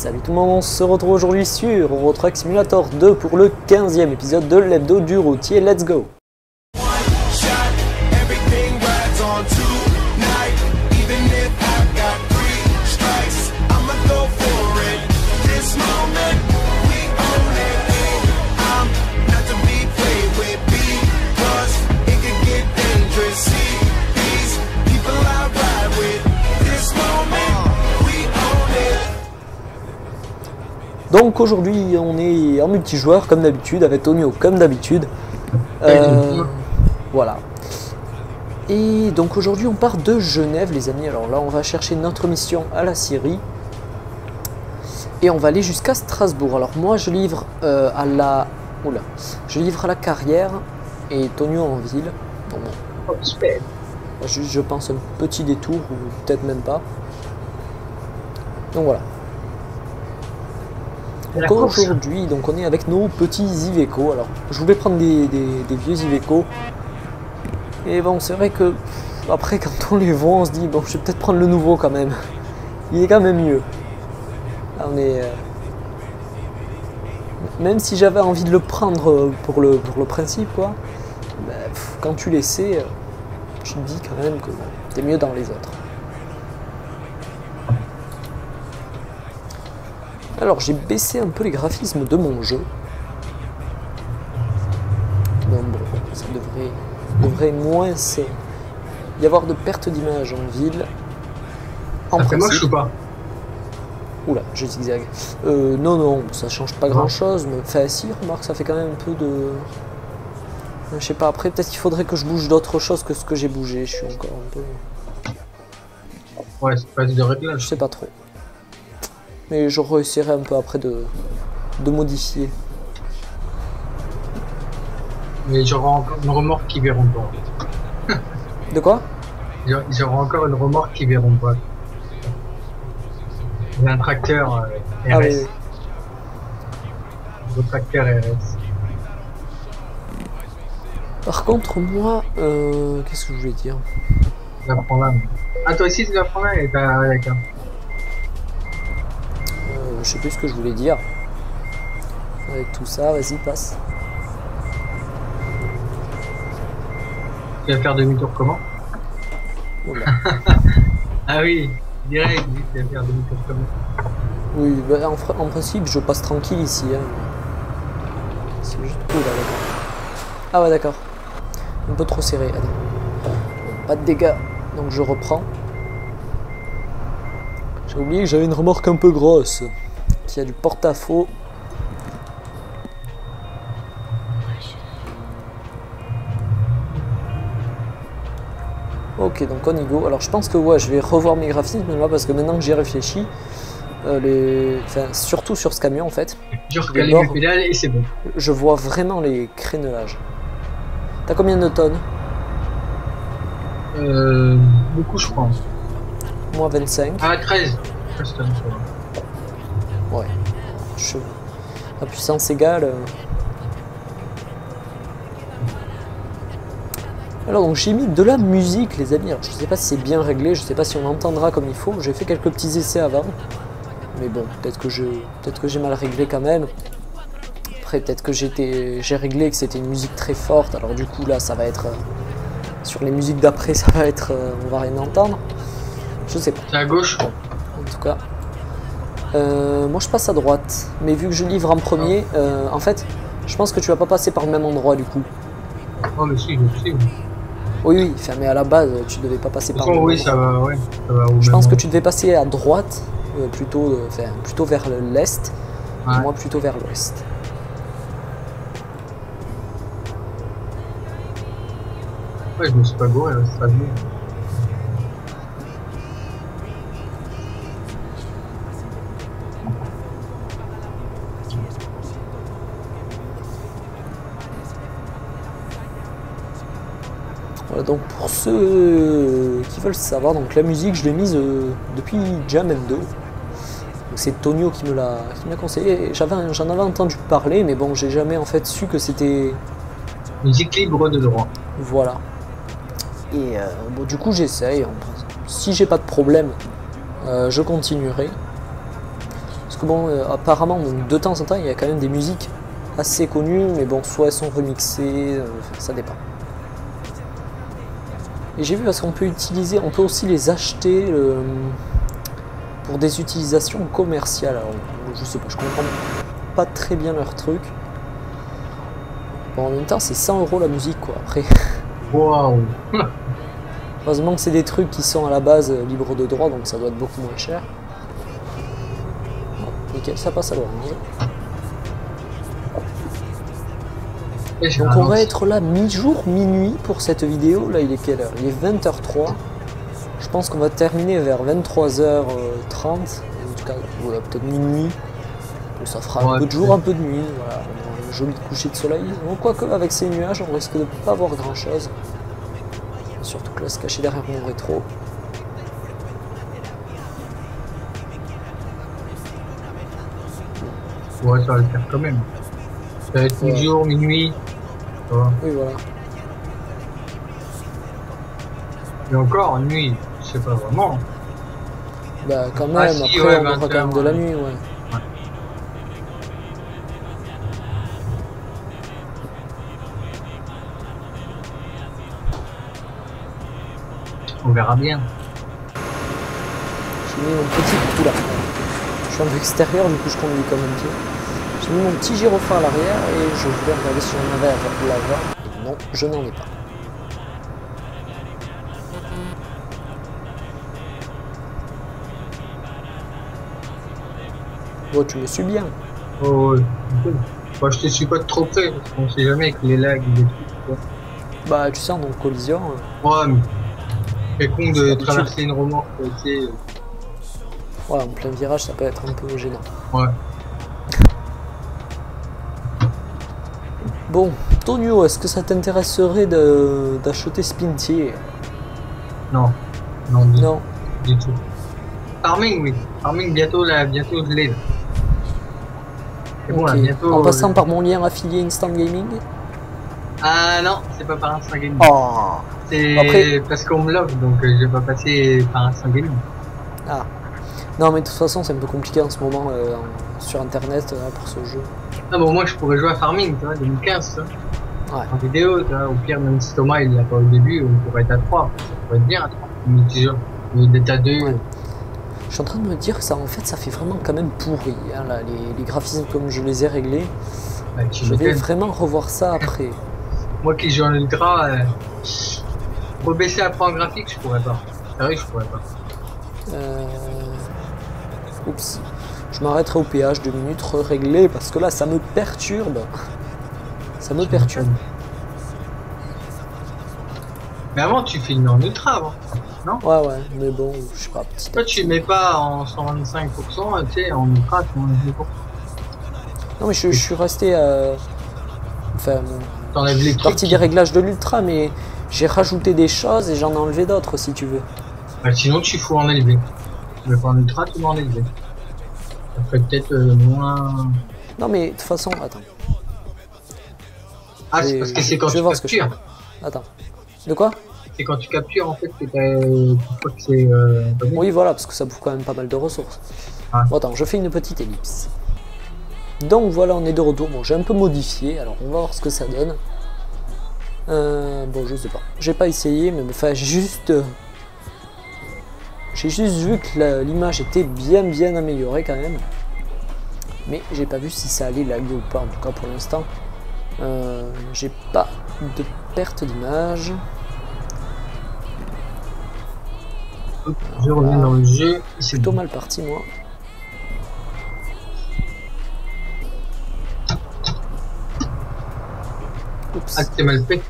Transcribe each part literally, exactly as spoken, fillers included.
Salut tout le monde, on se retrouve aujourd'hui sur Euro Truck Simulator deux pour le quinzième épisode de l'hebdo du routier. Let's go! Donc aujourd'hui on est en multijoueur comme d'habitude, avec Tonio comme d'habitude. Euh, voilà. Et donc aujourd'hui on part de Genève les amis. Alors là on va chercher notre mission à la Syrie. Et on va aller jusqu'à Strasbourg. Alors moi je livre euh, à la... Oula. Je livre à la carrière et Tonio en ville. Donc, bon. je, je pense un petit détour ou peut-être même pas. Donc voilà. Donc aujourd'hui, donc on est avec nos petits Iveco. Alors, je voulais prendre des, des, des vieux Iveco. Et bon, c'est vrai que après, quand on les voit, on se dit bon, je vais peut-être prendre le nouveau quand même. Il est quand même mieux. Là, on est. Euh... Même si j'avais envie de le prendre pour le pour le principe, quoi. Bah, pff, quand tu les sais, euh, tu te dis quand même que bon, t'es mieux dans les autres. Alors j'ai baissé un peu les graphismes de mon jeu. Donc bon, ça devrait, devrait moins y avoir de perte d'image en ville. En ça fait moche ou pas? Oula, je zigzag. Euh, non, non, ça change pas grand chose, mais enfin si, remarque, ça fait quand même un peu de... Je sais pas, après peut-être qu'il faudrait que je bouge d'autres choses que ce que j'ai bougé, je suis encore un peu... Ouais, c'est pas de réglage. Je sais pas trop. Mais je réussirai un peu après de, de modifier. Mais j'aurai encore une remorque qui verront pas. De quoi? J'aurai encore une remorque qui verront pas. J'ai un tracteur euh, R S. Ah, oui. Le tracteur R S. Par contre, moi, euh, qu'est-ce que je voulais dire? Tu la prends là. Mais... Ah, toi aussi tu la prends là et t'as avec un. Je sais plus ce que je voulais dire. Avec tout ça, vas-y, passe. Tu vas faire demi-tour comment? Ah oui, direct, tu vas faire demi-tour comment? Oui, bah, en, en principe, je passe tranquille ici. Hein. C'est juste cool, là, d'accord. Ah ouais, d'accord. Un peu trop serré. Allez. Bon, pas de dégâts, donc je reprends. J'ai oublié que j'avais une remorque un peu grosse. Qui a du porte-à-faux. Ok, donc on y go. Alors je pense que ouais, je vais revoir mes graphismes là parce que maintenant que j'y réfléchis, euh, les... enfin, surtout sur ce camion en fait. Je recale les pédales et c'est bon. Je vois vraiment les crénelages. T'as combien de tonnes? Euh, beaucoup je crois. Moi vingt-cinq. Ah treize. treize tonnes. Ouais. Je... La puissance égale. Alors donc j'ai mis de la musique les amis. Alors, je sais pas si c'est bien réglé, je sais pas si on entendra comme il faut. J'ai fait quelques petits essais avant. Mais bon, peut-être que je peut-être que j'ai mal réglé quand même. Après peut-être que j'étais j'ai réglé que c'était une musique très forte. Alors du coup là ça va être. Sur les musiques d'après ça va être. On va rien entendre. Je sais pas. C'est à gauche. Bon, en tout cas. Euh, moi je passe à droite, mais vu que je livre en premier, euh, en fait, je pense que tu vas pas passer par le même endroit du coup. Oh mais si, je sais. Oui, oui, enfin, mais à la base, tu devais pas passer par le même oui, ça va, ouais, ça va. Je pense que tu devais passer à droite, euh, plutôt, euh, enfin, plutôt vers l'est, ouais. Et moi plutôt vers l'ouest. Ouais, je me suis pas gouré, c'est pas bien. Voilà, donc pour ceux qui veulent savoir, donc la musique je l'ai mise euh, depuis Jam M deux. C'est Tonio qui me l'a qui m'a conseillé. J'avais j'en avais entendu parler, mais bon j'ai jamais en fait su que c'était musique libre de droit. Voilà. Et euh, bon, du coup j'essaye. Si j'ai pas de problème, euh, je continuerai. Parce que bon, euh, apparemment, donc, de temps en temps, il y a quand même des musiques assez connues, mais bon, soit elles sont remixées, euh, ça dépend. Et j'ai vu parce qu'on peut utiliser, on peut aussi les acheter euh, pour des utilisations commerciales. Alors, je sais pas, je comprends pas très bien leur truc. Bon, en même temps, c'est cent euros la musique, quoi. Après. Waouh. Heureusement que c'est des trucs qui sont à la base euh, libres de droit, donc ça doit être beaucoup moins cher. Bon, nickel, ça passe à l'orange. Donc on va être là mi-jour, minuit pour cette vidéo. Là, il est quelle heure? Il est vingt heures trois. Je pense qu'on va terminer vers vingt-trois heures trente. En tout cas, voilà, peut-être minuit. Donc ça fera ouais, un peu de jour, un peu de nuit. Voilà, on a un joli coucher de soleil. Donc quoique avec ces nuages, on risque de pas voir grand chose. Surtout que là, se cacher derrière mon rétro. Ouais, ça va le faire quand même. Ça va être ouais. Mi-jour, minuit. Oui, voilà. Et encore, en nuit, je sais pas vraiment. Bah, quand même, ah, après, si, ouais, on aura quand même de la nuit, ouais. ouais. On verra bien. J'ai mis mon petit... Oula. Je suis en extérieur, du coup, je conduis comme un pied. J'ai mis mon petit gyrophare à l'arrière et je voulais regarder si j'en avais à l'avant. Non, je n'en ai pas. Oh, tu me suis bien. Oh, ouais. Moi, je te suis pas de trop près, parce qu'on sait jamais avec les lags et les trucs. Quoi. Bah, tu sais, en collision. Ouais, mais c'est con de traverser une remorque, tu sais. Ouais, en plein virage, ça peut être un peu gênant. Ouais. Bon, Tonio, est-ce que ça t'intéresserait d'acheter Spintier? Non. Non, du, non. Du tout. Farming, oui. Farming, bientôt, là, bientôt, je l'ai. Okay. Bon, là, bientôt, en passant euh... par mon lien affilié Instant Gaming? Ah non, c'est pas par Instant Gaming. Oh. C'est Après... parce qu'on me l'offre, donc euh, je vais pas passer par Instant Gaming. Ah. Non, mais de toute façon, c'est un peu compliqué en ce moment euh, sur Internet euh, pour ce jeu. Ah bon, moi je pourrais jouer à Farming, tu vois, deux mille quinze, ça. Ouais. En vidéo, tu vois, au pire, même si Thomas il l'a pas au début, on pourrait être à trois. Ça pourrait être bien à trois. Multijoueur. Mais d'être à deux. Ouais. Je suis en train de me dire que ça, en fait, ça fait vraiment quand même pourri. Hein, là, les, les graphismes comme je les ai réglés. Ouais, je vais vraiment revoir ça après. Moi qui joue en ultra, euh, pour baisser à point graphique, je pourrais pas. C'est vrai que je pourrais pas. Euh... Oups. Je m'arrêterai au péage deux minutes, régler parce que là ça me perturbe. Ça me perturbe. Mais avant tu filmes en ultra avant, non? Ouais ouais, mais bon, je sais pas. Petit Toi tu mets pas en cent vingt-cinq pour cent, tu sais, en ultra tu mets en non mais je, je suis resté à... Enfin, je suis parti des réglages de l'ultra, mais j'ai rajouté des choses et j'en ai enlevé d'autres si tu veux. Bah, sinon tu fous en élevé. Tu veux pas en ultra, tu mets en élevé. Ça ferait peut-être euh, moins... Non mais de toute façon, attends. Ah c'est parce que c'est quand tu captures. Attends. De quoi? C'est quand tu captures en fait que tu crois que c'est... Euh... Oui voilà, parce que ça bouffe quand même pas mal de ressources. Ah. Bon attends, je fais une petite ellipse. Donc voilà, on est de retour. Bon, j'ai un peu modifié, alors on va voir ce que ça donne. Euh, bon, je sais pas. J'ai pas essayé, mais enfin, j'ai juste... J'ai juste vu que l'image était bien bien améliorée quand même. Mais j'ai pas vu si ça allait laguer ou pas, en tout cas pour l'instant. Euh, j'ai pas de perte d'image. Je reviens dans le jeu. C'est plutôt mal parti moi. Oups. Ah, c'est mal fait.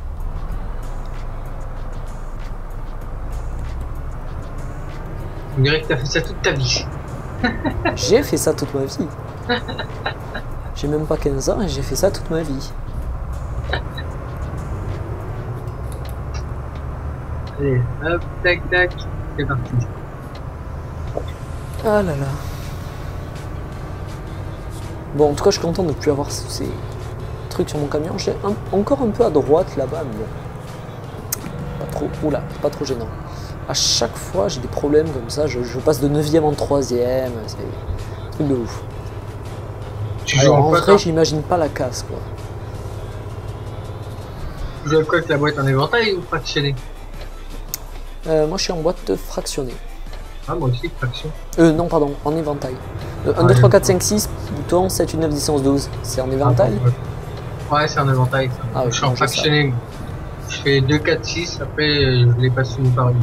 On dirait que t'as fait ça toute ta vie. J'ai fait ça toute ma vie. J'ai même pas quinze ans et j'ai fait ça toute ma vie. Allez, hop, tac, tac, c'est parti. Ah là là. Bon, en tout cas, je suis content de ne plus avoir ces trucs sur mon camion. J'ai encore un peu à droite là-bas, mais bon. Pas trop, oula, pas trop gênant. À chaque fois, j'ai des problèmes comme ça. Je, je passe de neuvième en troisième. C'est un truc de ouf. Tu Alors, joues en quoi, vrai, toi? j'imagine pas la casse, quoi. Tu joues avec quoi, avec la boîte en éventail ou fractionné? Euh, moi, je suis en boîte fractionnée. Ah, moi aussi, fraction. Euh, non, pardon, en éventail. Euh, un, Ah, deux, trois, quatre, d'accord. cinq, six, bouton, sept, huit, neuf, dix, onze, douze. C'est en éventail? Ah, ouais, ouais c'est en éventail. Ça. Ah oui, Je suis en bon, j'ai ça. fractionné. Moi. Je fais deux, quatre, six, après euh, je les passe une par une.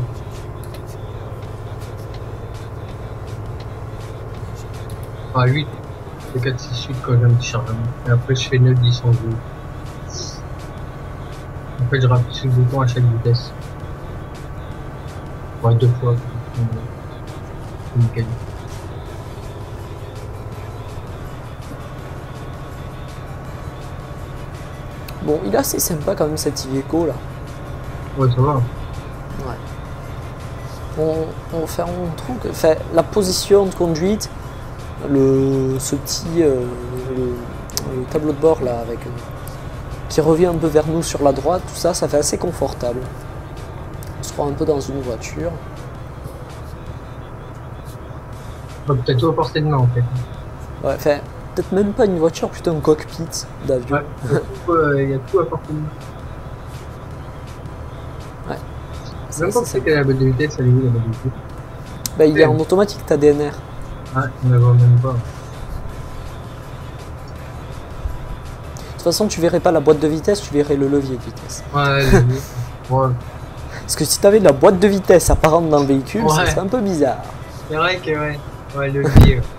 Ah, huit. deux, quatre, six, huit quand j'ai un petit chargement. Et après je fais neuf, dix, onze, douze. En fait, je rappuie sur le bouton à chaque vitesse. Ouais, deux fois. C'est nickel. Bon, il est assez sympa quand même cet Iveco là. Ouais, ça va. Ouais. On, on, fait, on trouve que fait, la position de conduite, le, ce petit euh, le, le tableau de bord là avec euh, qui revient un peu vers nous sur la droite, tout ça, ça fait assez confortable. On se croit un peu dans une voiture. Ouais, peut-être tout à portée de main en fait. Ouais, enfin, peut-être même pas une voiture, plutôt un cockpit d'avion. Ouais, il y a tout, euh, il y a tout à portée de main. Ouais. Même pas que c'était la boîte de vitesse, elle est où la boîte de vitesse? Bah, il est en automatique ta D N R. Ah, on la voit même pas. De toute façon, tu verrais pas la boîte de vitesse, tu verrais le levier de vitesse. Ouais, le... ouais. Parce que si tu avais la boîte de vitesse apparente dans le véhicule, Ouais. ça serait un peu bizarre. C'est vrai que ouais, ouais, le levier. Ouais.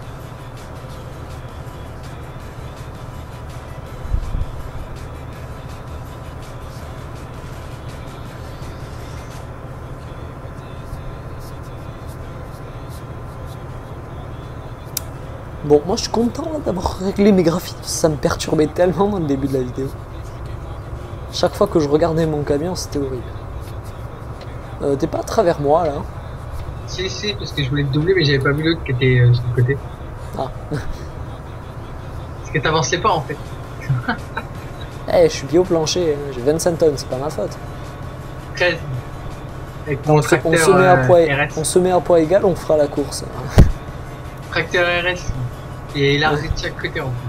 Bon, moi je suis content d'avoir réglé mes graphismes, ça me perturbait tellement dans le début de la vidéo. Chaque fois que je regardais mon camion, c'était horrible. Euh, T'es pas à travers moi là? Si, si, parce que je voulais te doubler, mais j'avais pas vu l'autre qui était euh, sur le côté. Ah. Parce que t'avançais pas en fait. Eh, je suis bien au plancher, hein. J'ai vingt-cinq tonnes, c'est pas ma faute. treize. Avec mon On, tracteur on, se met à euh, poids, R S. on se met à poids égal, on fera la course. Tracteur R S. Et élargi de chaque côté en plus.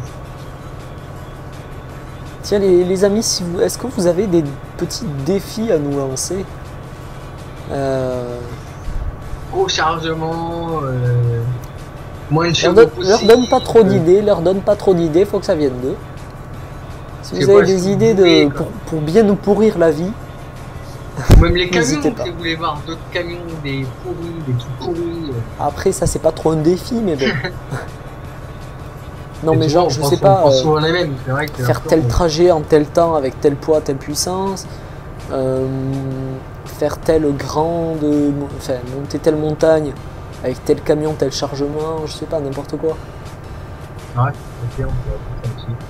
Tiens les, les amis, si vous, est-ce que vous avez des petits défis à nous lancer? euh... Gros chargement, euh... moins de leur, chevaux donne, possible. leur donne pas trop d'idées, leur donne pas trop d'idées, faut que ça vienne d'eux. Si vous C'est avez pas des si idées vous voulez, de, pour, pour bien nous pourrir la vie, Ou même les camions, n'hésitez pas. si vous voulez voir d'autres camions, des pourris, des trucs pourris. euh. après ça c'est pas trop un défi, mais bon. Non Et mais souvent, genre on je pense- sais on pas, pense euh, souvent les mêmes, c'est vrai que faire après, tel on- trajet en tel temps avec tel poids, telle puissance, euh, faire tel grand, de, enfin monter telle montagne avec tel camion, tel chargement, je sais pas, n'importe quoi. Ouais, ok, on peut faire ça aussi.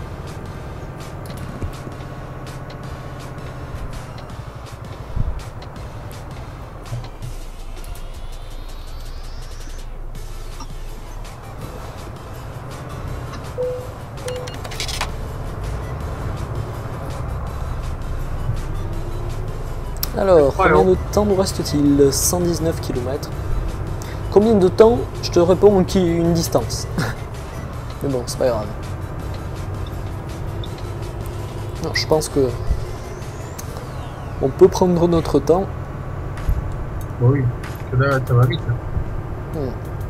Alors, Ouais, combien non. de temps nous reste-t-il? Cent dix-neuf kilomètres. Combien de temps? Je te réponds qui une distance. Mais bon, c'est pas grave. Non, je pense que on peut prendre notre temps. Bah oui, parce que là, ça va vite. Hein. Hmm.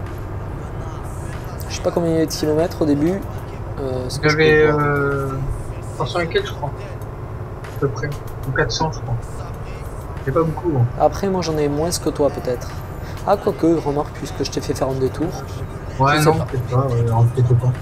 Je sais pas combien il y avait de kilomètres au début. Euh, ce que je J'avais peux voir. euh, trois cents et quelques, je crois. À peu près. Ou quatre cents, je crois. C'est pas beaucoup. Hein. Après, moi j'en ai moins que toi peut-être. Ah, quoique, remarque, puisque je t'ai fait faire un détour. Ouais, Je sais non, pas. peut-être pas. Ouais, en peut-être pas.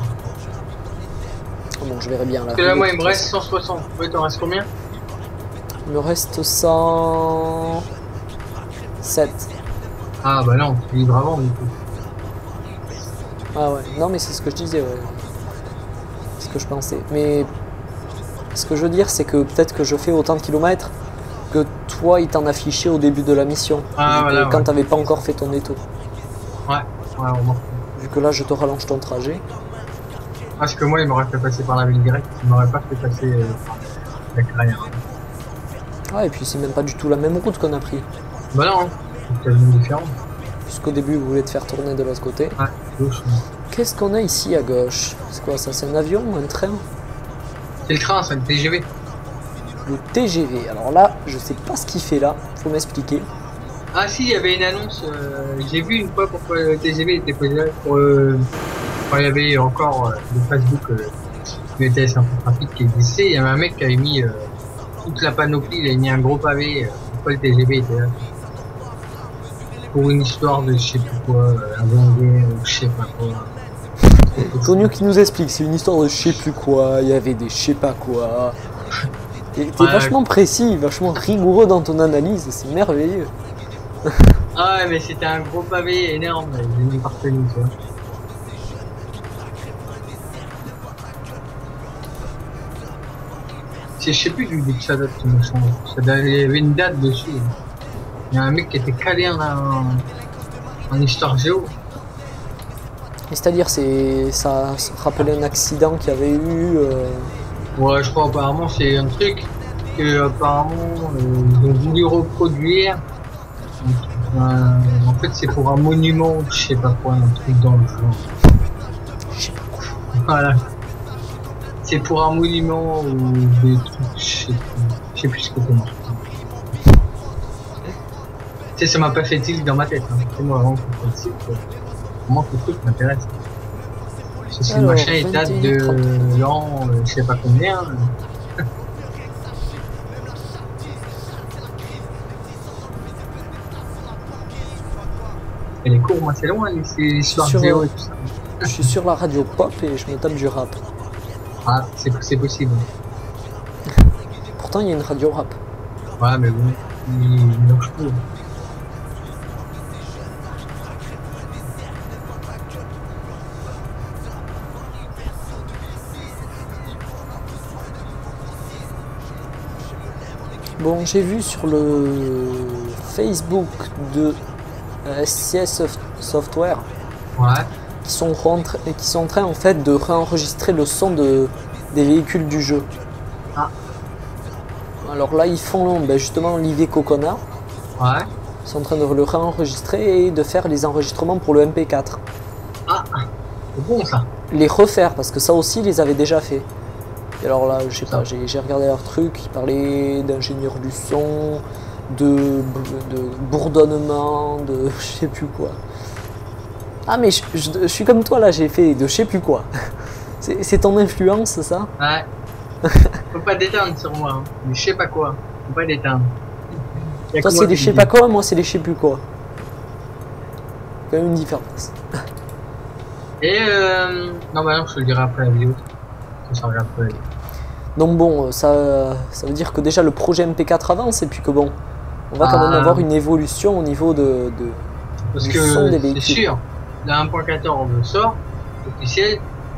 Oh, bon, je verrai bien là. Parce que là, moi, il me reste cent soixante. Ouais, t'en reste combien? Il me reste cent sept. Ah, bah non, tu livres avant, du coup. Ah ouais, non mais c'est ce que je disais, ouais. C'est ce que je pensais. Mais ce que je veux dire, c'est que peut-être que je fais autant de kilomètres que toi, il t'en affichait au début de la mission. Ah, Vu que voilà, quand ouais. t'avais pas encore fait ton détour. Ouais, ouais, on m'en fout. Vu que là, je te rallonge ton trajet. Parce que moi, il m'aurait fait passer par la ville directe, il m'aurait pas fait passer euh, par la carrière. Ouais, et puis c'est même pas du tout la même route qu'on a pris. Bah non, hein. C'est tellement différent. Puisqu'au début, vous voulez te faire tourner de l'autre côté. Ouais, gauche. qu'est-ce qu'on a ici à gauche? C'est quoi ça? C'est un avion ou un train? C'est le train, c'est le T G V. Le T G V. Alors là, je sais pas ce qu'il fait là. Faut m'expliquer. Ah si, il y avait une annonce. Euh, J'ai vu une fois pourquoi le T G V était posé là pour euh, quand il y avait encore euh, le Facebook euh, le T S Infotrafic qui existait. Il y avait un mec qui avait mis euh, toute la panoplie, il avait mis un gros pavé. Euh, pourquoi le T G V était là? Pour une histoire de je sais plus quoi, euh, avant guerre, je sais pas quoi. Tonio qui nous explique, c'est une histoire de je sais plus quoi, il y avait des je sais pas quoi. T'es ouais, vachement précis, vachement rigoureux dans ton analyse, c'est merveilleux. Ah ouais, mais c'était un gros pavé énorme, j'ai mis parvenu, tu vois. Je sais plus du que ça date, ce machin. Il y avait une date dessus. Il y a un mec qui était calé en, en, en histoire géo. C'est-à-dire, c'est ça se rappelait un accident qu'il y avait eu. Euh... Ouais, je crois apparemment c'est un truc que apparemment euh, ils ont voulu reproduire. Euh, en fait, c'est pour un monument, je sais pas quoi, un truc dans le genre. Je sais pas quoi. Voilà. C'est pour un monument ou des trucs, je sais plus, je sais plus ce que c'est. Tu sais, ça m'a pas fait tilt dans ma tête. Hein. C'est moi vraiment qui fait tilt. Comment ce truc m'intéresse. Ce machin il date de l'an, euh, je sais pas combien. Et les cours, moi c'est loin, c'est l'histoire géo et tout ça. Je suis sur la radio pop et je me tape du rap. Ah, c'est possible. Pourtant, il y a une radio rap. Ouais, mais bon, il, il marche plus. Bon, j'ai vu sur le Facebook de S C S Software ouais. qui sont rentrés, qui sont en train en fait de réenregistrer le son de des véhicules du jeu. Ah. Alors là, ils font ben, justement l'I V Cocona. Ouais. Ils sont en train de le réenregistrer et de faire les enregistrements pour le M P quatre. Ah, c'est bon ça. Les refaire parce que ça aussi, ils les avaient déjà fait. Et alors là, je sais pas, j'ai regardé leur truc, ils parlaient d'ingénieur du son, de, de bourdonnement, de je sais plus quoi. Ah mais je, je, je suis comme toi là, j'ai fait de je sais plus quoi. C'est ton influence ça? Ouais. Faut pas déteindre sur moi, hein. Mais je sais pas quoi. Faut pas déteindre. Toi c'est des je sais pas quoi, moi c'est des je sais plus quoi. Quand même une différence. Et euh... non bah non, je te le dirai après la vidéo. Ça regarde après la vidéo. Donc bon, ça, ça veut dire que déjà le projet M P quatre avance et puis que bon, on va ah. quand même avoir une évolution au niveau de, de Parce du que son des véhicules. C'est sûr, la un point quatorze sort, officiel,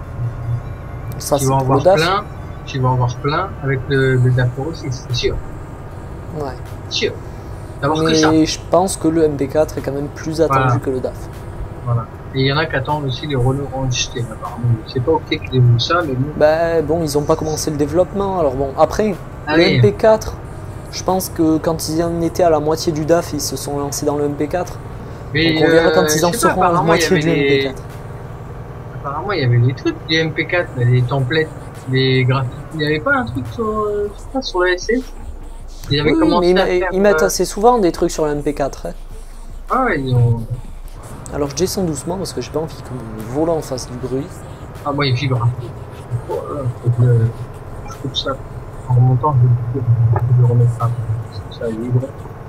ça, tu vas en avoir plein, tu vas en avoir plein avec le, le D A F aussi, c'est sûr. Ouais. Sûr. Mais que ça. je pense que le M P quatre est quand même plus attendu voilà. que le D A F. Voilà. Et il y en a qui attendent aussi les Renault enregistrés, apparemment. C'est pas ok qu'ils aient vu ça, mais bon. Bah bon, ils ont pas commencé le développement, alors bon. Après, Allez. le M P quatre, je pense que quand ils en étaient à la moitié du D A F, ils se sont lancés dans le M P quatre. Mais donc on verra euh, quand ils en seront à la moitié du les... M P quatre. Apparemment, il y avait des trucs du M P quatre, les templates, les graphiques. Il n'y avait pas un truc sur, euh, sur le S S. Ils avaient oui, commencé mais à ils, faire, ils mettent euh... assez souvent des trucs sur le M P quatre. Hein. Ah ouais, ils ont... Alors je descends doucement parce que j'ai pas envie que mon volant fasse du bruit. Ah moi il vibre. Oh, là, faut que le... je coupe ça. En remontant, je vais le remettre ça. Ça vibre.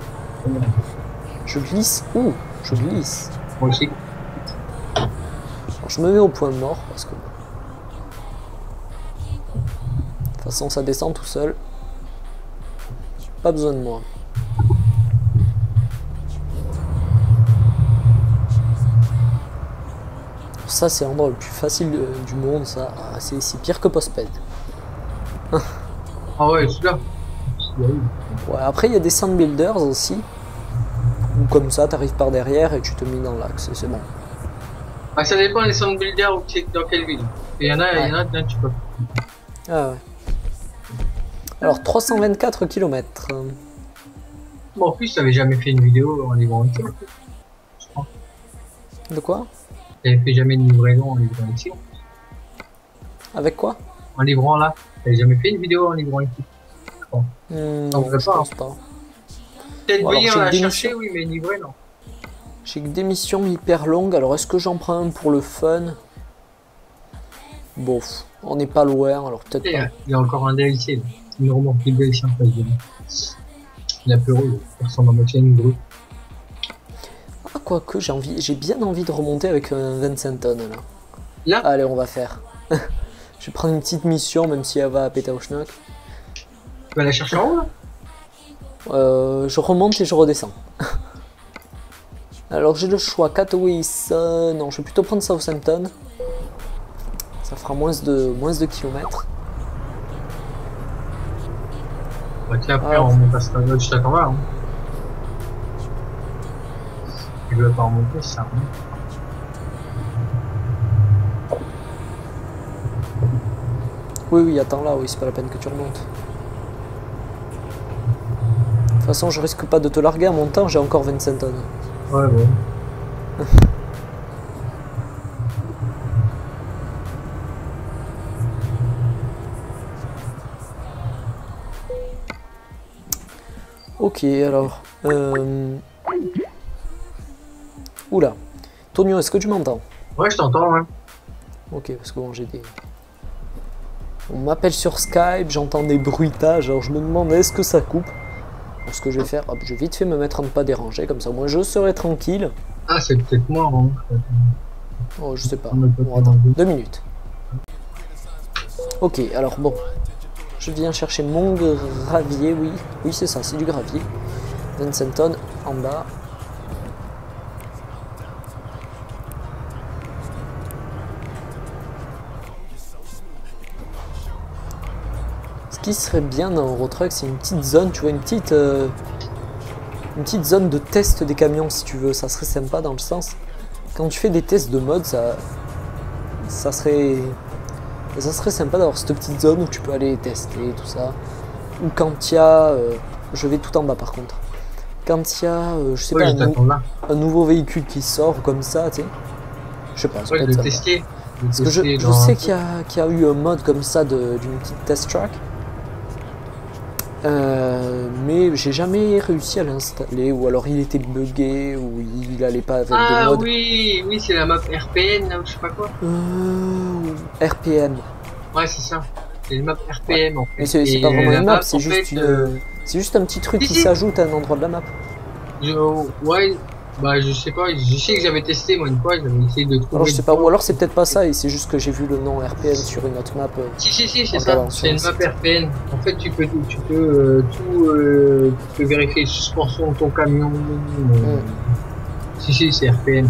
Je glisse. Ouh, je glisse. Moi aussi. Alors, je me mets au point mort parce que... De toute façon ça descend tout seul. Pas besoin de moi. Ça c'est l'endroit le plus facile de, du monde, ça. Ah, c'est pire que Postped. Ah ouais, celui-là. Ouais, après il y a des sand builders aussi. Où comme ça t'arrives par derrière et tu te mets dans l'axe, c'est bon. Ah, ça dépend des sand builders ou dans quelle ville. Il y en a, il ouais. y en a, là, tu peux. Ah ouais. Alors trois cent vingt-quatre kilomètres. Bon, en plus, t'avais jamais fait une vidéo en libre entier, je crois. De quoi? T'avais fait jamais une livraison en livrant ici? Avec quoi? En livrant là? T'avais jamais fait une vidéo en livrant ici? Mmh, non, je pense pas. Peut-être Bon, venir la chercher, missions... oui, mais livrer, non. J'ai que des missions hyper longues, alors est-ce que j'en prends un pour le fun? Bon, on n'est pas loin, alors peut-être pas. Il y a encore un D L C, là. Une remonte de D L C en face de lui. Il a pleuré, il ressemble à moitié à une grue. Ah, quoique, j'ai envie, j'ai bien envie de remonter avec un Vincent là. Là? Allez, on va faire. Je vais prendre une petite mission, même si elle va à péter au schnock. Tu vas la chercher en haut, là? Euh, je remonte et je redescends. Alors j'ai le choix, Katowice, euh, non je vais plutôt prendre Southampton. Ça fera moins de, moins de kilomètres. Ouais, tiens, après on remonte à Stade, je t'attends là. Hein. Tu veux pas remonter, ça remonte. Oui, oui, attends là, oui, c'est pas la peine que tu remontes. De toute façon, je risque pas de te larguer en montant, j'ai encore vingt-cinq tonnes. Ouais, bon. Ok, alors. Euh... Oula. Tonio, est-ce que tu m'entends? Ouais, je t'entends, hein. Ok, parce que bon, j'ai des... On m'appelle sur Skype, j'entends des bruitages, alors je me demande est-ce que ça coupe? Alors, ce que je vais faire, hop, je vais vite fait me mettre à ne pas déranger, comme ça moi je serai tranquille. Ah, c'est peut-être moi, hein. Oh, je sais pas. Bon, attends, deux minutes. Ok, alors bon. Je viens chercher mon gravier, oui. Oui, c'est ça, c'est du gravier. vingt-cinq tonnes en bas. Ce qui serait bien dans Eurotruck, c'est une petite zone, tu vois, une petite, euh, une petite zone de test des camions, si tu veux. Ça serait sympa dans le sens, quand tu fais des tests de mode, ça, ça serait, ça serait sympa d'avoir cette petite zone où tu peux aller tester tout ça. Ou quand il y a, euh, je vais tout en bas par contre. Quand il y a, euh, je sais ouais, pas, je un, nou là. un nouveau véhicule qui sort comme ça, tu sais. Je sais pas, ça ouais, peut être de tester. De Parce que je, tester je dans... sais qu'il y, qu y a eu un mode comme ça d'une petite test track. Euh, mais j'ai jamais réussi à l'installer, ou alors il était buggé, ou il allait pas avec ah, des modes. oui, oui, c'est la map R P N, là, ou je sais pas quoi. Euh, R P M. Ouais, c'est ça. C'est une map R P M, ouais. En fait. Mais c'est pas vraiment une map, c'est juste, fait, une... euh... c'est juste un petit truc si, qui si. s'ajoute à un endroit de la map. Je... Ouais, bah je sais pas, je sais que j'avais testé moi une fois, j'avais essayé de trouver... Alors je sais pas, ou alors c'est peut-être pas ça, et c'est juste que j'ai vu le nom R P M sur une autre map. Euh, si si si, c'est ça, c'est une map R P N. En fait tu peux, tu peux euh, tout, euh, tu peux vérifier suspension de ton camion. Euh... Mm. Si si, c'est R P N.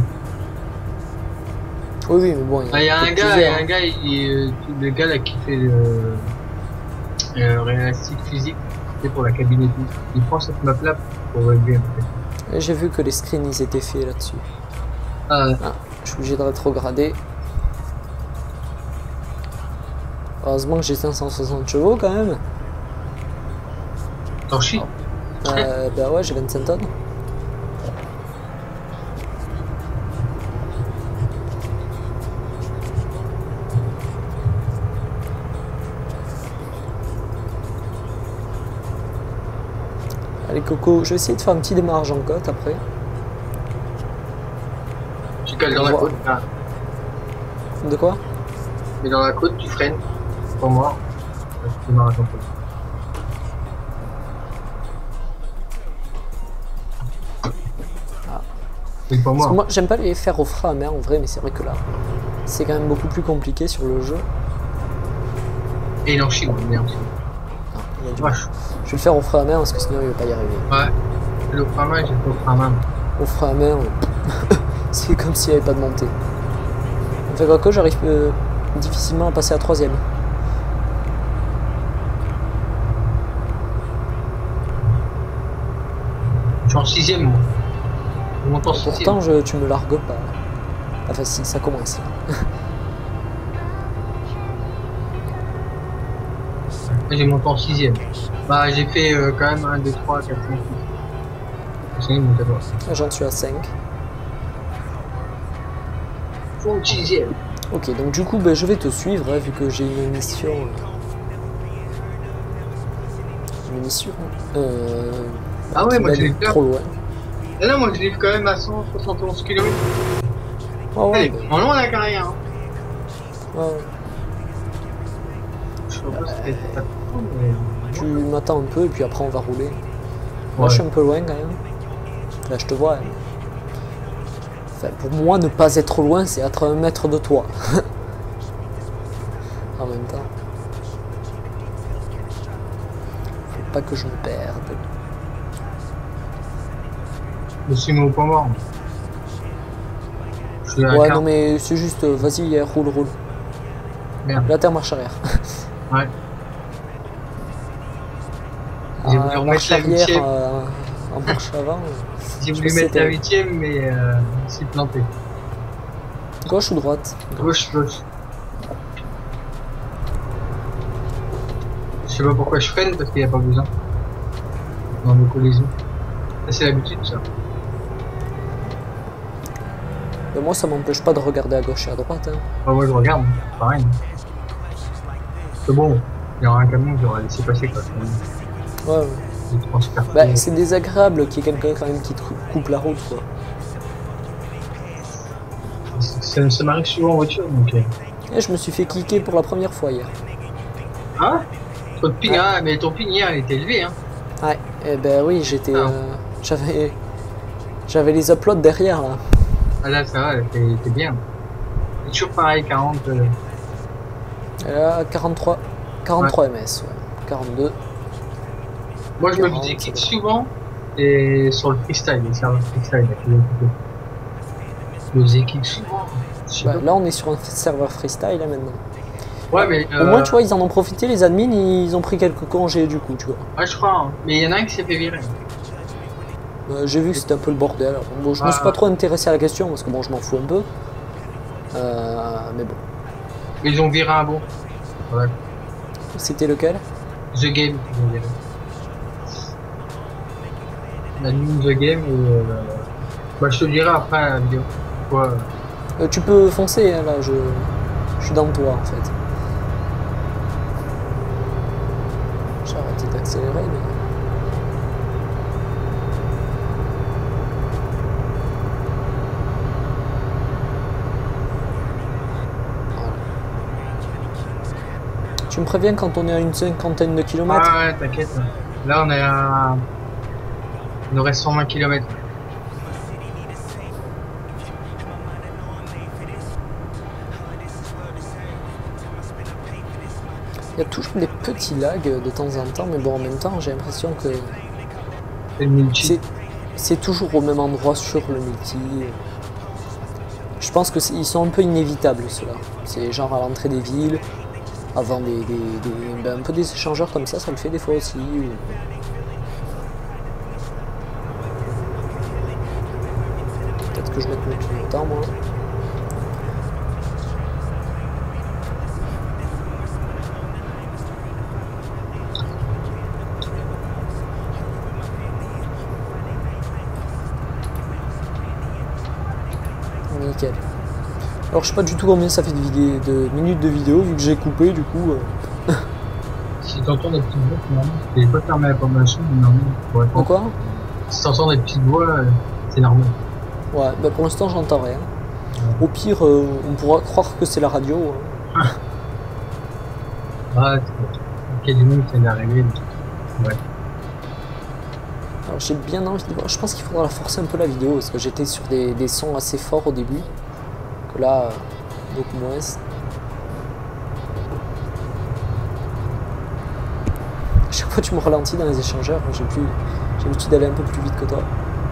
Oui oui, mais bon, il y a, ah, y a un gars, il y a un gars, il, euh, le gars là qui fait le euh, réalistique physique, c'est pour la cabine et tout. Il prend cette map là pour régler en fait. J'ai vu que les screens ils étaient faits là-dessus. Ah. Ah, je suis obligé de rétrograder. Heureusement que j'ai cinq cent soixante chevaux quand même. T'en chies? Euh, bah ouais, j'ai vingt-cinq tonnes. Allez Coco, je vais essayer de faire un petit démarrage en côte après. Tu cales dans la côte là. De quoi? Mais dans la côte tu freines. Pour moi. Tu démarrages en côte. Ah. Oui, pour moi. moi j'aime pas les faire au frein à main en vrai, mais c'est vrai que là c'est quand même beaucoup plus compliqué sur le jeu. Et il en chie, moi, merde. Ah, il y a du... Je vais le faire au frein à main parce que sinon il va pas y arriver. Ouais, le frein à main, j'ai fait au frein à main. Au frein à main, c'est comme s'il n'y avait pas de montée. En fait, quoi que j'arrive euh, difficilement à passer à troisième. Je suis en sixième, moi. Je monte en sixième. Pourtant, je, tu me largues pas. Enfin, si, ça commence. J'ai monté en sixième. Bah, j'ai fait euh, quand même un, deux, trois, quatre, cinq, six. J'en suis à cinq. fond sixième. Ok, donc du coup, ben, je vais te suivre, hein, vu que j'ai une mission... Une mission... Euh... Ah ouais, moi je l'ai trop loin. Ah non, moi je livre quand même à cent soixante et onze kilomètres. Oh, ouais, Elle est ben... vraiment long la carrière. Hein. Ouais. Je sais pas si c'était pas trop, mais... Tu m'attends un peu et puis après on va rouler. Là Ouais. je suis un peu loin quand même. Là je te vois. Hein. Enfin, pour moi ne pas être loin c'est être à un mètre de toi. En même temps. Faut pas que je me perde. Je suis au point mort. Je suis à Ouais quart. non mais c'est juste euh, vas-y roule roule. Merde. Là t'es en marche arrière. Ouais. J'ai voulu Ah, remettre marche la arrière huitième. euh, en marche avant. J'ai je voulu sais mettre la pas. huitième, mais euh, je me suis planté. Gauche ou droite? Gauche, gauche. Je sais pas pourquoi je freine parce qu'il n'y a pas besoin. Dans nos collisions. Ça, c'est l'habitude, ça. Mais moi ça m'empêche pas de regarder à gauche et à droite. Hein. Enfin, moi, je regarde, pareil. C'est bon, il y aura un camion que j'aurais laissé passer, quoi. Ouais, ouais. Je transfère. Bah, c'est désagréable qu'il y ait quelqu'un quand même qui te coupe la route quoi. Ça, ça m'arrive souvent en voiture, donc... Euh... Et je me suis fait cliquer pour la première fois hier. Ah Ton ping, Ouais. ah, mais ton ping hier, il était élevé, hein. Ouais, et ben oui, j'étais... Ah. Euh, j'avais... J'avais les uploads derrière là. Ah là, ça va, t'es t'es bien. C'est toujours pareil, quarante... Euh... Et là, quarante-trois... quarante-trois ms, ouais. quarante-deux. Moi, je me quarante, faisais kick c'est souvent, et sur le freestyle, les serveurs freestyle, là, qui vont couper. Je me faisais kick souvent. Je sais Bah, pas. là, on est sur un serveur freestyle là maintenant. Ouais, mais... Au moins, tu vois, ils en ont profité, les admins, ils ont pris quelques congés du coup, tu vois. Ouais, je crois, hein. Mais il y en a un qui s'est fait virer. Euh, J'ai vu que c'était un peu le bordel. Alors, bon, je me suis Ah. pas trop intéressé à la question parce que bon, je m'en fous un peu. Euh, mais bon. Mais ils ont viré un bon. Ouais. C'était lequel? The Game, ils ont viré. La ligne The Game, et... Euh... Bah, je te le dirai après la vidéo. Ouais. Euh, Tu peux foncer, hein, là, je... je suis dans toi en fait. J'ai arrêté d'accélérer, mais... Voilà. Tu me préviens quand on est à une cinquantaine de kilomètres? Ah ouais, t'inquiète. Là, on est à... Il nous reste cent vingt kilomètres. Il y a toujours des petits lags de temps en temps, mais bon, en même temps, j'ai l'impression que C'est le multi. c'est c'est toujours au même endroit sur le multi. Je pense que c'est- ils sont un peu inévitables, ceux-là. C'est genre à l'entrée des villes, avant des, des, des- ben, un peu des échangeurs comme ça, ça le fait des fois aussi. ou- Peut-être que je mette mon clignotant, moi. Nickel. Alors je sais pas du tout combien ça fait de, vidéo, de minutes de vidéo vu que j'ai coupé du coup. euh. Si t'entends des petites voix, finalement, t'es pas fermé la formation, mais normal. Pour répondre. Pourquoi? Si t'entends des petites voix, euh, c'est normal. Ouais, bah pour l'instant j'entends rien. Au pire, euh, on pourra croire que c'est la radio. hein. Ah, il y a du monde qui vient d'arriver. Ouais. Alors j'ai bien envie de voir. Je pense qu'il faudra la forcer un peu la vidéo parce que j'étais sur des, des sons assez forts au début. Que là, euh, beaucoup moins. À chaque fois tu me ralentis dans les échangeurs. J'ai plus, j'ai l'habitude d'aller un peu plus vite que toi.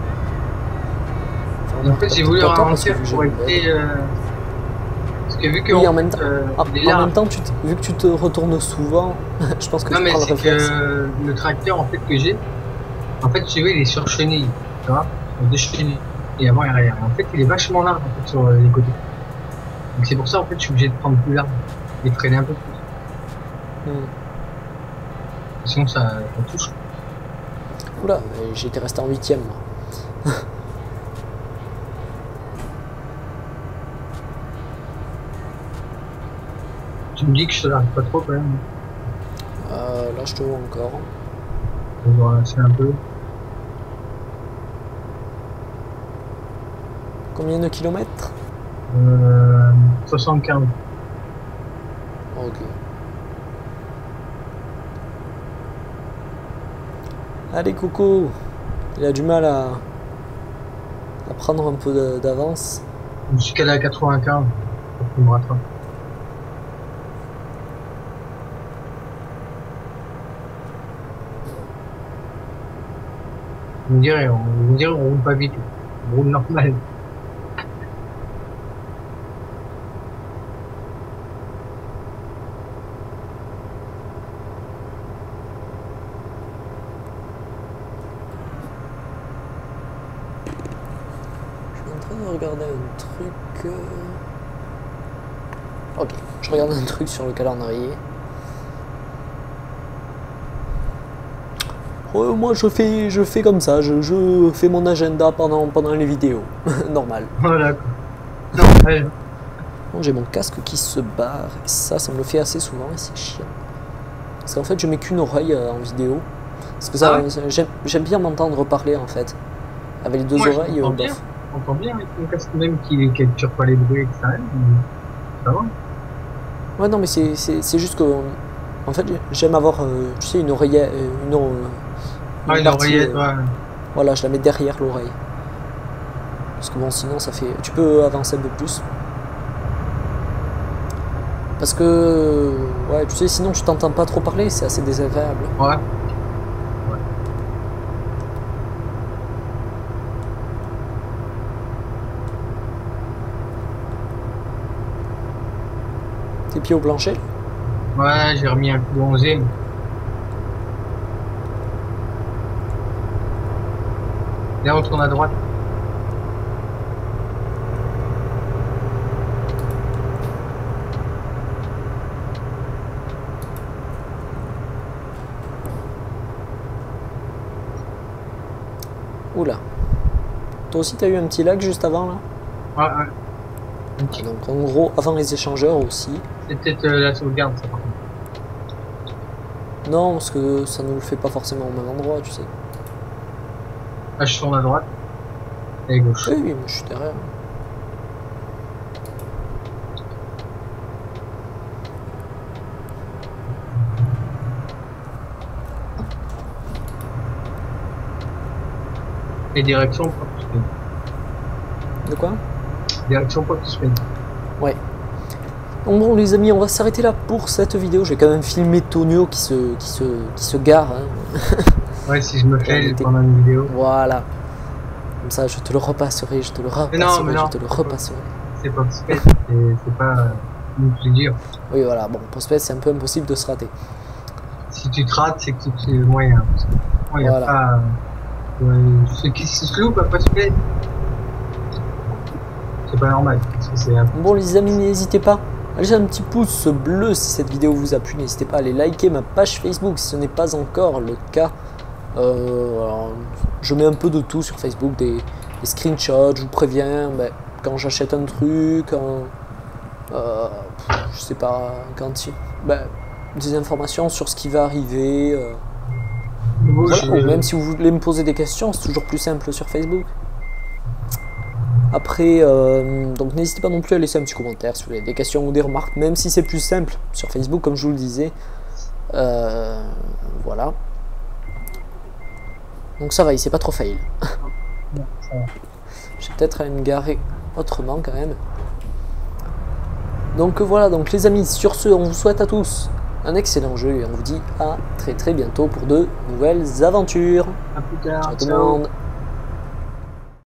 Enfin, Et en fait, j'ai voulu pas tant, parce que ralentir vu que j'ai pour une éviter. Euh... Parce que vu que. Oui, on- en même temps, euh, Ah, il est en large. même temps, tu te- vu que tu te retournes souvent, je pense que Non, tu mais prends le c'est réflexe. que le tracteur en fait que j'ai, en fait, tu vois, il est sur chenille, tu vois, deux chenilles, et avant et arrière. Et en fait, il est vachement large en fait sur euh, les côtés. Donc c'est pour ça en fait, je suis obligé de prendre plus large et de freiner un peu plus. Hmm. Sinon, ça, ça touche. Oula, mais j'étais resté en huitième. moi. Tu me dis que je te l'arrête pas trop quand même. Euh, là, je te vois encore. On va lâcher un peu. Combien de kilomètres? Euh, soixante-quinze. Ok. Allez, Coco. Il a du mal à, à prendre un peu d'avance. Jusqu'à la quatre-vingt-quinze. Pour qu'il me rattrape. Vous me direz, on, vous me direz, on roule pas vite. On roule normal. Je suis en train de regarder un truc. euh, Ok, je regarde un truc sur le calendrier. Ouais, moi je fais, je fais comme ça, je, je fais mon agenda pendant, pendant les vidéos. Normal. Voilà. Non, ouais. Bon, j'ai mon casque qui se barre. Et ça, ça me le fait assez souvent et c'est chiant. Parce qu'en fait, je mets qu'une oreille euh, en vidéo. Parce que ça, Ah ouais. j'aime j'aime bien m'entendre parler en fait. Avec les deux Moi, je oreilles, t'entends euh, bien. bof. On entend bien avec ton casque même qui ne capture pas les bruits extérieurs. Ça va. Ouais, non, mais c'est c'est- c'est juste que. En fait, j'aime avoir, euh, tu sais, une oreillette. Une, or- Ah, une partie, oreillette, euh, ouais. Voilà, je la mets derrière l'oreille. Parce que bon, sinon, ça fait. Tu peux avancer un peu plus. Parce que. Ouais, tu sais, sinon, tu t'entends pas trop parler, c'est assez désagréable. Ouais. Tes pieds au plancher. Ouais, j'ai remis un coup onzième. Là, on tourne à droite. Oula. Toi aussi, t'as eu un petit lag juste avant là. Ouais, ouais. Un Ah, petit- donc en gros, avant les échangeurs aussi. C'est peut-être euh, la sauvegarde, ça, par contre. Non, parce que ça ne le fait pas forcément au même endroit, tu sais. Là, je tourne à droite. Et gauche. Oui, oui, moi je suis derrière. Et direction, pas tout spin. De quoi? Direction, pas tout spin. Ouais. Donc bon les amis, on va s'arrêter là pour cette vidéo. J'ai quand même filmé Tonio qui se, qui se, qui se gare. Hein. Ouais, si je me fais était- pendant une vidéo. Voilà. Comme ça, je te le repasserai, je te le repasserai, non, mais non. je te le repasserai. C'est pas spin. C'est c'est pas euh, une plaisir. Oui, voilà. Bon, pour Spet, c'est un peu impossible de se rater. Si tu te rates, c'est que tu es moyen. Parce que moi, il y a Voilà. pas. Euh, ceux qui se loupent à pas spin. C'est pas normal. Parce que c'est un Bon les amis, n'hésitez pas à laisser un petit pouce bleu si cette vidéo vous a plu. N'hésitez pas à aller liker ma page Facebook si ce n'est pas encore le cas. Euh, alors, je mets un peu de tout sur Facebook, des, des screenshots, je vous préviens, ben, quand j'achète un truc, quand, euh, je sais pas, quand il- ben, des informations sur ce qui va arriver. euh, nouveau. voilà, je- ou même si vous voulez me poser des questions, c'est toujours plus simple sur Facebook. Après, euh, donc n'hésitez pas non plus à laisser un petit commentaire si vous avez des questions ou des remarques, même si c'est plus simple sur Facebook, comme je vous le disais. Euh, voilà. Donc ça va, il s'est pas trop fail. Non, ça va. Je vais peut-être aller me garer autrement quand même. Donc voilà, donc les amis, sur ce, on vous souhaite à tous un excellent jeu et on vous dit à très très bientôt pour de nouvelles aventures. À plus tard. Ciao tout le Ciao. monde.